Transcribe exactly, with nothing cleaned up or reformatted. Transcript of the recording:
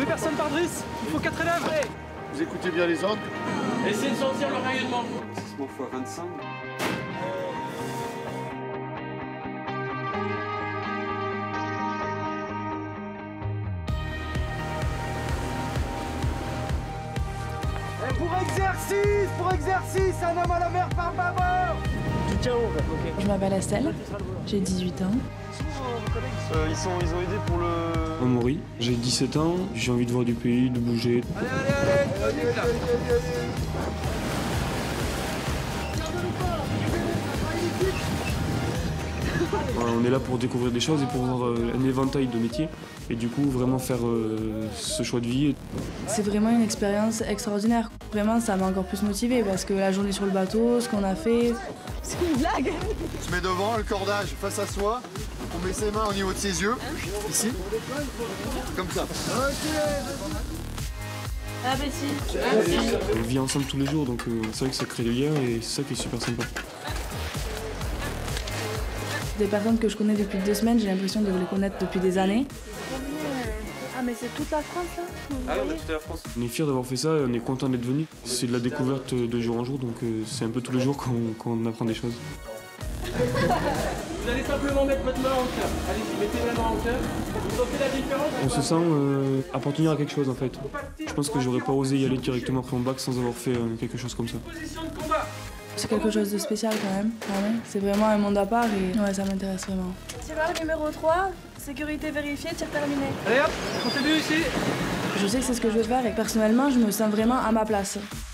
Deux personnes par driss, il faut quatre élèves. Ouais. Vous écoutez bien les ordres. Essayez de sortir le rayonnement. six mois fois vingt-cinq. Et pour exercice, pour exercice, un homme à la mer par bâbord. Du chaos, ok. Je m'appelle Estelle, j'ai dix-huit ans. Euh, ils, sont, ils ont aidé pour le... Amaury, j'ai dix-sept ans, j'ai envie de voir du pays, de bouger. Allez, allez, allez, allez, allez, allez, allez. On est là pour découvrir des choses et pour voir un éventail de métiers et du coup vraiment faire euh, ce choix de vie. C'est vraiment une expérience extraordinaire. Vraiment, ça m'a encore plus motivée parce que la journée sur le bateau, ce qu'on a fait... C'est une blague. On se met devant, le cordage face à soi. On met ses mains au niveau de ses yeux, ici. Comme ça. Appétit. On vit ensemble tous les jours donc euh, c'est vrai que ça crée des liens et c'est ça qui est super sympa. Des personnes que je connais depuis deux semaines, j'ai l'impression de les connaître depuis des années. Ah mais c'est toute la France là. Ah non, on a toute la France. On est fiers d'avoir fait ça, on est content d'être venu. C'est de la découverte de jour en jour donc euh, c'est un peu tous les jours qu'on qu'on apprend des choses. Vous allez simplement mettre votre main en cœur. Allez-y, mettez la main en cœur. Vous sentez la différence? On se sent euh, appartenir à quelque chose en fait. Je pense que j'aurais pas osé y aller directement après mon bac sans avoir fait euh, quelque chose comme ça. Position de combat. C'est quelque chose de spécial quand même. Ah ouais. C'est vraiment un monde à part et ouais, ça m'intéresse vraiment. Tireur numéro trois, sécurité vérifiée, tir terminé. Allez hop, continue ici. Je sais que c'est ce que je veux faire et personnellement, je me sens vraiment à ma place.